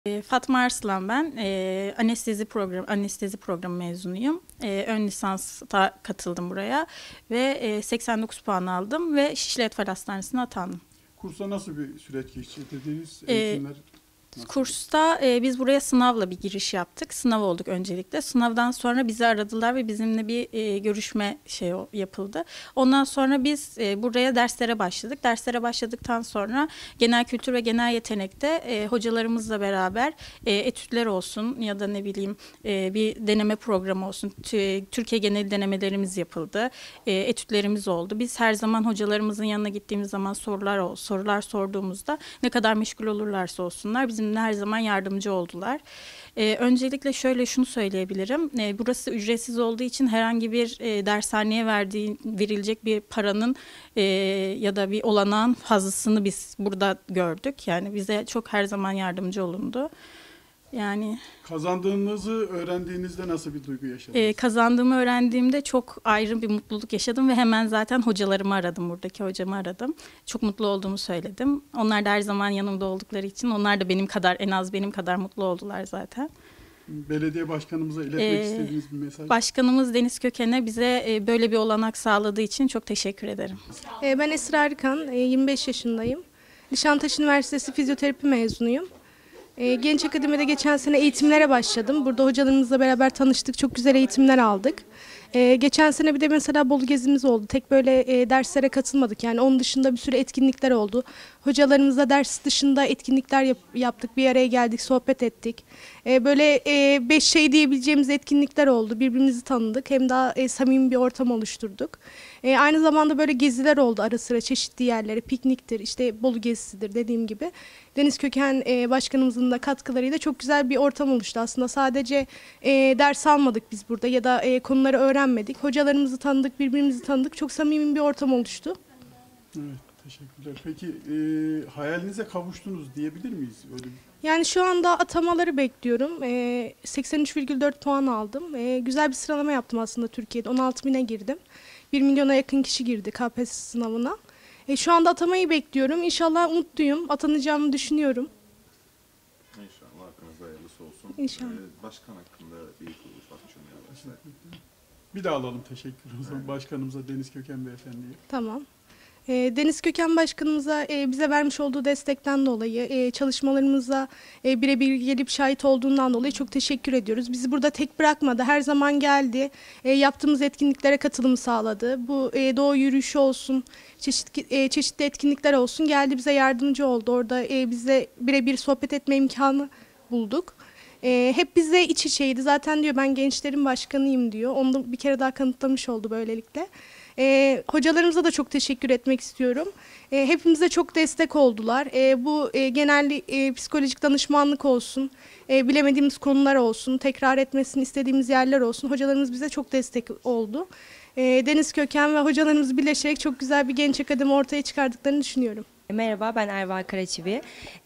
Fatma Arslan ben. Anestezi programı mezunuyum. Ön lisansta katıldım buraya ve 89 puan aldım ve Şişli Etfal Hastanesi'ne atandım. Kursa nasıl bir süreç geçirdiniz? Ee, Eğitimler nasıl? Kursta biz buraya sınavla bir giriş yaptık. Sınav olduk öncelikle. Sınavdan sonra bizi aradılar ve bizimle bir görüşme yapıldı. Ondan sonra biz buraya derslere başladık. Derslere başladıktan sonra genel kültür ve genel yetenekte hocalarımızla beraber etütler olsun ya da ne bileyim bir deneme programı olsun. Türkiye genel denemelerimiz yapıldı. Etütlerimiz oldu. Biz her zaman hocalarımızın yanına gittiğimiz zaman sorular sorduğumuzda ne kadar meşgul olurlarsa olsunlar bizimle her zaman yardımcı oldular. Öncelikle şunu söyleyebilirim. Burası ücretsiz olduğu için herhangi bir dershaneye verilecek bir paranın ya da bir olanağın fazlasını biz burada gördük. Yani bize çok her zaman yardımcı olundu. Yani Kazandığınızı öğrendiğinizde nasıl bir duygu yaşadınız? kazandığımı öğrendiğimde çok ayrı bir mutluluk yaşadım ve hemen zaten hocalarımı aradım, buradaki hocamı aradım. Çok mutlu olduğumu söyledim. Onlar da her zaman yanımda oldukları için onlar da en az benim kadar mutlu oldular zaten. Belediye başkanımıza iletmek istediğiniz bir mesaj? Başkanımız Deniz Köken'e bize böyle bir olanak sağladığı için çok teşekkür ederim. Ben Esra Arıkan, 25 yaşındayım. Nişantaşı Üniversitesi fizyoterapi mezunuyum. Genç Akademi'de geçen sene eğitimlere başladım. Burada hocalarımızla beraber tanıştık, çok güzel eğitimler aldık. Geçen sene bir de mesela Bolu gezimiz oldu. Tek böyle derslere katılmadık. Yani onun dışında bir sürü etkinlikler oldu. Hocalarımızla ders dışında etkinlikler yaptık. Bir araya geldik, sohbet ettik. Böyle 5 şey diyebileceğimiz etkinlikler oldu. Birbirimizi tanıdık. Hem daha samimi bir ortam oluşturduk. Aynı zamanda böyle geziler oldu ara sıra çeşitli yerlere. Pikniktir, işte Bolu gezisidir dediğim gibi. Deniz Köken başkanımızın da katkılarıyla çok güzel bir ortam oluştu. Aslında sadece ders almadık biz burada ya da konuları öğrenmedik. Hocalarımızı tanıdık, birbirimizi tanıdık. Çok samimi bir ortam oluştu. Evet, teşekkürler. Peki hayalinize kavuştunuz diyebilir miyiz? Öyle bir... Yani şu anda atamaları bekliyorum. 83,4 puan aldım. Güzel bir sıralama yaptım aslında Türkiye'de. 16.000'e girdim. 1 milyona yakın kişi girdi KPSS sınavına. Şu anda atamayı bekliyorum. İnşallah mutluyum. Atanacağımı düşünüyorum. İnşallah hakkınızda hayırlısı olsun. İnşallah. Başkan hakkında bir ufak cümle varsa. Bir daha alalım teşekkür o zaman başkanımıza Deniz Köken Beyefendi'ye. Tamam. Deniz Köken Başkanımıza bize vermiş olduğu destekten dolayı, çalışmalarımıza birebir gelip şahit olduğundan dolayı çok teşekkür ediyoruz. Bizi burada tek bırakmadı, her zaman geldi, yaptığımız etkinliklere katılım sağladı. Bu doğa yürüyüşü olsun, çeşitli etkinlikler olsun, geldi bize yardımcı oldu. Orada bize birebir sohbet etme imkanı bulduk. Hep bize iç içeydi. Zaten diyor ben gençlerin başkanıyım diyor. Onu da bir kere daha kanıtlamış oldu böylelikle. Hocalarımıza da çok teşekkür etmek istiyorum. Hepimize çok destek oldular. Bu genel psikolojik danışmanlık olsun, bilemediğimiz konular olsun, tekrar etmesini istediğimiz yerler olsun. Hocalarımız bize çok destek oldu. Deniz Köken ve hocalarımız birleşerek çok güzel bir genç akademi ortaya çıkardıklarını düşünüyorum. Merhaba, ben Erva Karaçivi.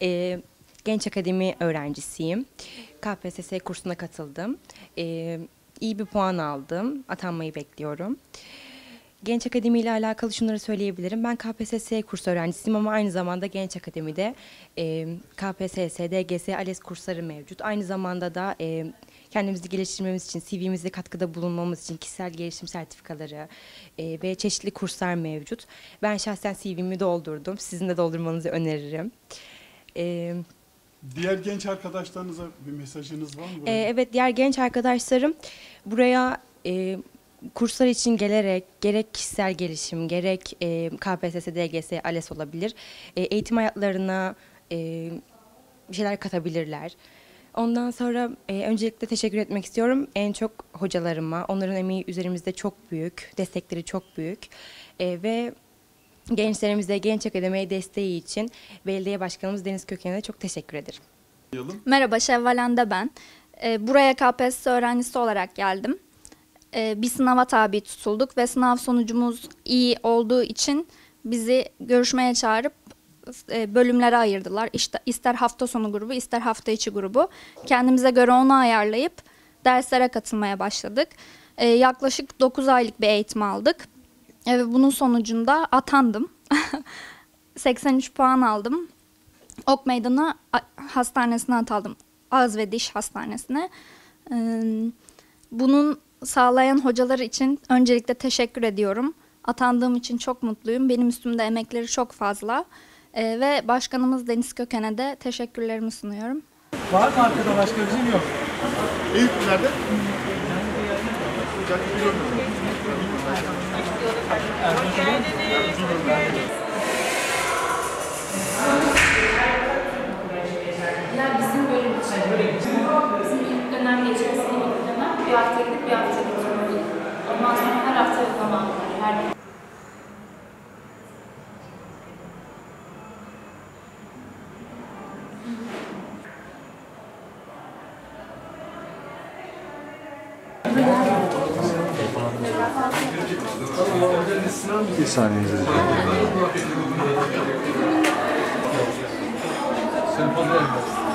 Genç Akademi öğrencisiyim. KPSS kursuna katıldım. İyi bir puan aldım. Atanmayı bekliyorum. Genç Akademi ile alakalı şunları söyleyebilirim. Ben KPSS kursu öğrencisiyim ama aynı zamanda Genç Akademi'de KPSS, DGS, ALES kursları mevcut. Aynı zamanda da kendimizi geliştirmemiz için, CV'mizde katkıda bulunmamız için kişisel gelişim sertifikaları ve çeşitli kurslar mevcut. Ben şahsen CV'mi doldurdum. Sizin de doldurmanızı öneririm. Diğer genç arkadaşlarınıza bir mesajınız var mı? Evet, diğer genç arkadaşlarım buraya kurslar için gerek kişisel gelişim, gerek KPSS, DGS, ALES olabilir. Eğitim hayatlarına bir şeyler katabilirler. Ondan sonra öncelikle teşekkür etmek istiyorum. En çok hocalarıma, onların emeği üzerimizde çok büyük, destekleri çok büyük. Ve gençlerimize, Genç Akademi'ye desteği için belediye başkanımız Deniz Köken'e çok teşekkür ederim. Merhaba, Şevval Hande ben. Buraya KPSS öğrencisi olarak geldim. Bir sınava tabi tutulduk ve sınav sonucumuz iyi olduğu için bizi görüşmeye çağırıp bölümlere ayırdılar. İşte ister hafta sonu grubu, ister hafta içi grubu. Kendimize göre onu ayarlayıp derslere katılmaya başladık. Yaklaşık 9 aylık bir eğitim aldık. Ve bunun sonucunda atandım. 83 puan aldım. Ok Meydanı Hastanesi'ne Ağız ve Diş Hastanesi'ne. Bunun sağlayan hocalar için öncelikle teşekkür ediyorum. Atandığım için çok mutluyum. Benim üstümde emekleri çok fazla. Ve başkanımız Deniz Köken'e de teşekkürlerimi sunuyorum. Var mı arkada başka bir şey? Yok. Eyüp nerede? Ya bizim böyle bir şey. Bizim ilk dönem geçmesi ilk dönem bir hafta gidip bir hafta gitmiyoruz. Ondan sonra her hafta uygulamalar. Her Bir saniye izledim. Sen fazla